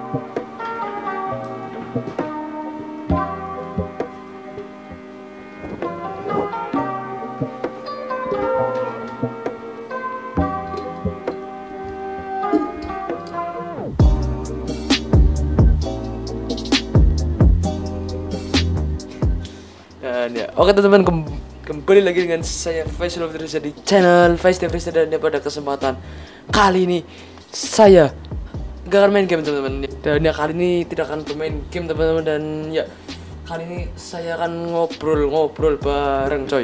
Dan ya, oke teman-teman, kembali lagi dengan saya Faisal Firza di channel Faiz Firza. Dan ya, pada kesempatan kali ini saya gak akan main game teman-teman. Dan ya kali ini tidak akan bermain game teman-teman. Dan ya kali ini saya akan ngobrol bareng coy.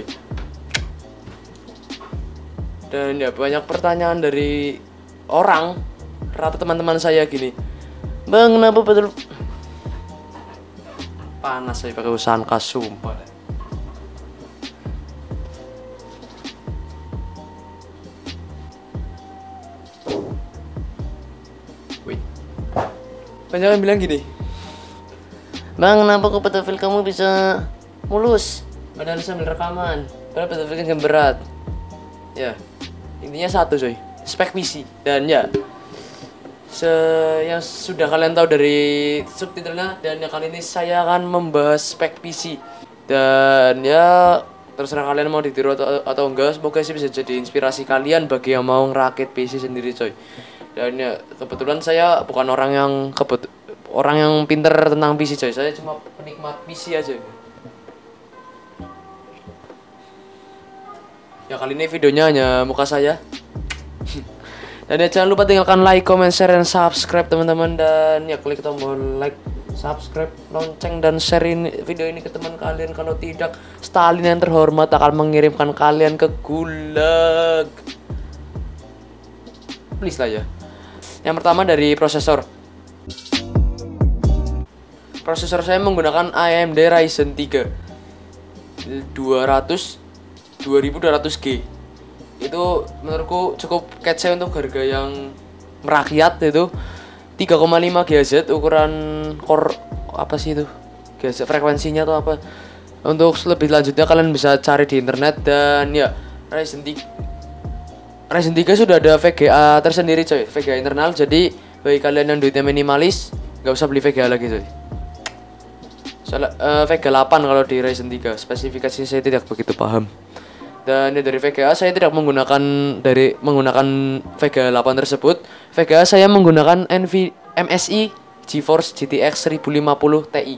Dan ya banyak pertanyaan dari orang, rata teman-teman saya gini, Bang, kenapa betul panas saya pakai usaha sumpah. Wait. Banyak yang bilang gini, Bang, kenapa kok Battlefield kamu bisa mulus? Padahal sambil rekaman. Padahal Battlefield kan game berat. Ya, intinya satu coy, spek PC. Dan ya, yang sudah kalian tahu dari subtitlenya. Dan ya kali ini saya akan membahas spek PC. Dan ya terserah kalian mau ditiru atau enggak. Semoga sih bisa jadi inspirasi kalian bagi yang mau ngerakit PC sendiri coy. Dan ya kebetulan saya bukan orang yang pinter tentang PC coy. Saya cuma penikmat PC aja. Ya kali ini videonya hanya muka saya. Dan ya jangan lupa tinggalkan like, comment, share, dan subscribe teman-teman. Dan ya klik tombol like, subscribe, lonceng, dan share video ini ke teman kalian. Kalau tidak, Stalin yang terhormat akan mengirimkan kalian ke gulag. Please lah ya. Yang pertama dari prosesor. Prosesor saya menggunakan AMD Ryzen 3 2200G. Itu menurutku cukup kece untuk harga yang merakyat. Itu 3,5 GHz ukuran core, apa sih itu GHz, frekuensinya atau apa. Untuk lebih lanjutnya kalian bisa cari di internet. Dan ya Ryzen 3 sudah ada VGA tersendiri coy, VGA internal. Jadi bagi kalian yang duitnya minimalis nggak usah beli VGA lagi coy. VGA 8 kalau di Ryzen 3, spesifikasinya saya tidak begitu paham. Dan dari VGA saya tidak menggunakan VGA 8 tersebut. VGA saya menggunakan MSI GeForce GTX 1050 Ti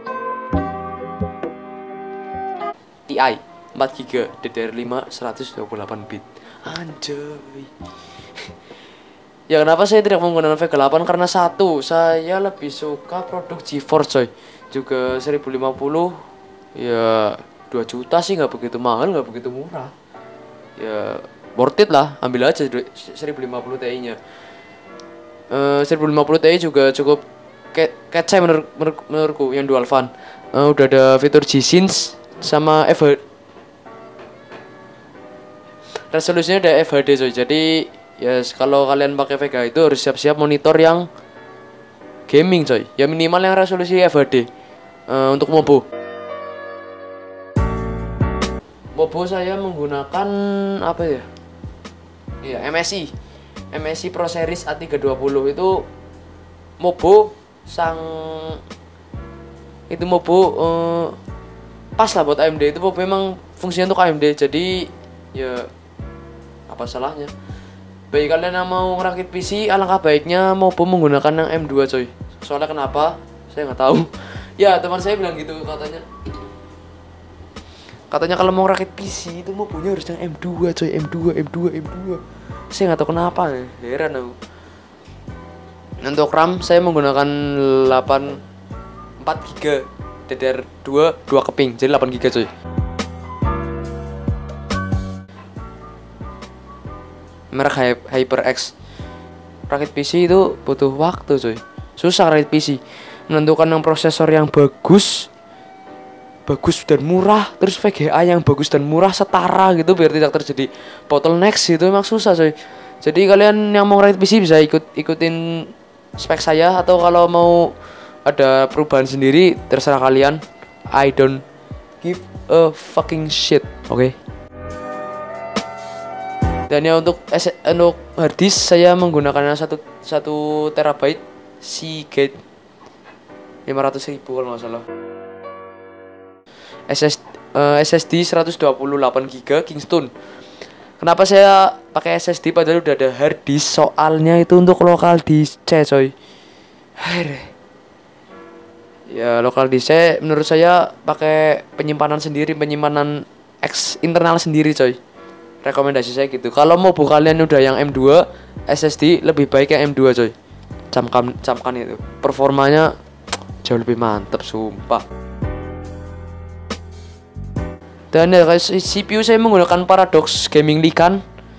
4GB DDR5 128 bit. Anjay. Ya kenapa saya tidak menggunakan VGA 8? Karena satu, saya lebih suka produk GeForce coy. Juga 1050 ya 2 juta sih, nggak begitu mahal, nggak begitu murah. Ya worth it lah, ambil aja 1050 Ti nya. 1050 Ti juga cukup kece menurutku yang dual fan. Udah ada fitur G-Sync sama FHD. Resolusinya ada FHD coy. Jadi ya kalau kalian pakai VGA itu harus siap-siap monitor yang gaming coy. Ya minimal yang resolusi FHD. Untuk Mobo saya menggunakan apa ya? Iya, MSI Pro Series A320 itu Mobo pas lah buat AMD. Itu Mobo memang fungsinya untuk AMD. Jadi ya apa salahnya? Bagi kalian yang mau ngerakit PC, alangkah baiknya Mobo menggunakan yang M2 coy. Soalnya kenapa? Saya nggak tahu. Ya teman saya bilang gitu katanya kalau mau rakit PC itu mau punya harus yang M2 coy, M2. Saya nggak tahu kenapa, heran aku. Untuk RAM saya menggunakan 4GB DDR2 2 keping, jadi 8GB coy. Merek HyperX. Rakit PC itu butuh waktu coy, susah rakit PC. Menentukan yang prosesor yang bagus dan murah, terus VGA yang bagus dan murah setara gitu biar tidak terjadi bottleneck itu emang susah coy. Jadi kalian yang mau rakit PC bisa ikutin spek saya, atau kalau mau ada perubahan sendiri terserah kalian. I don't give a fucking shit, oke? Dan ya untuk harddisk saya menggunakan 1 TB Seagate 500.000 kalau nggak salah. SSD 128 GB Kingston. Kenapa saya pakai SSD padahal udah ada hard disk? Soalnya itu untuk lokal disk coy. Ya lokal disk menurut saya pakai penyimpanan sendiri, penyimpanan internal sendiri coy. Rekomendasi saya gitu. Kalau mau kalian udah yang M2 SSD, lebih baik yang M2 coy. Camkan itu. Performanya jauh lebih mantap sumpah. Dan ya CPU saya menggunakan Paradox Gaming Likan.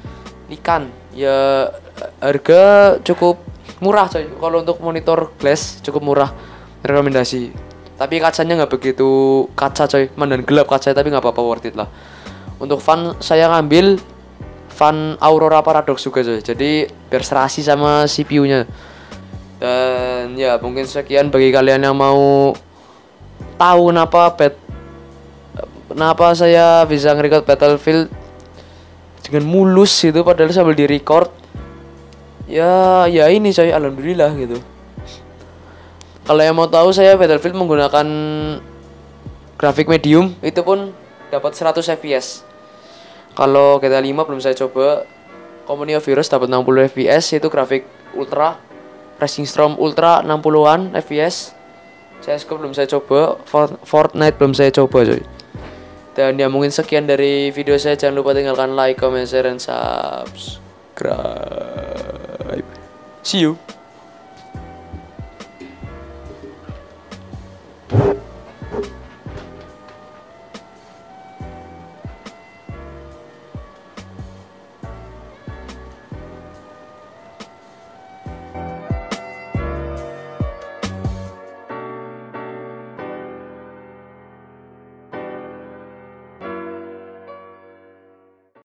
Ya harga cukup murah coy. Kalau untuk monitor glass cukup murah. Rekomendasi. Tapi kacanya nggak begitu kaca coy. Mandan gelap kaca tapi nggak apa-apa, worth it lah. Untuk fan saya ngambil fan Aurora Paradox juga coy. Jadi biar serasi sama CPU-nya. Dan ya mungkin sekian bagi kalian yang mau tahu kenapa saya bisa nge-record Battlefield dengan mulus itu padahal sambil di-record. Ya ini coy, alhamdulillah gitu. Kalau yang mau tahu, saya Battlefield menggunakan grafik medium, itu pun dapat 100 fps. Kalau GTA 5 belum saya coba. Company of Heroes dapat 60 fps, itu grafik ultra. Racing Storm Ultra 60-an fps. CS:GO belum saya coba, Fortnite belum saya coba coy. Dan ya mungkin sekian dari video saya. Jangan lupa tinggalkan like, comment, share, and subscribe. See you.